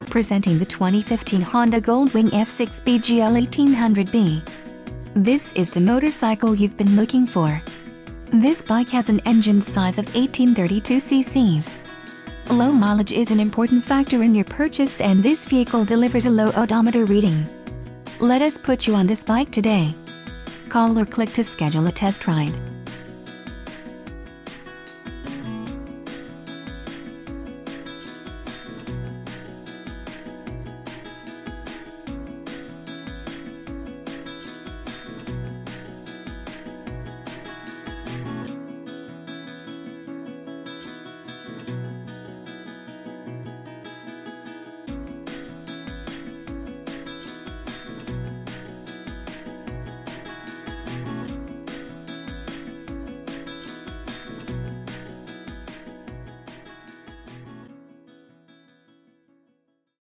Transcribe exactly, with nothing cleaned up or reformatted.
Presenting the twenty fifteen Honda Goldwing F six B G L eighteen hundred B. This is the motorcycle you've been looking for. This bike has an engine size of eighteen thirty-two c c. Low mileage is an important factor in your purchase, and this vehicle delivers a low odometer reading. Let us put you on this bike today. Call or click to schedule a test ride.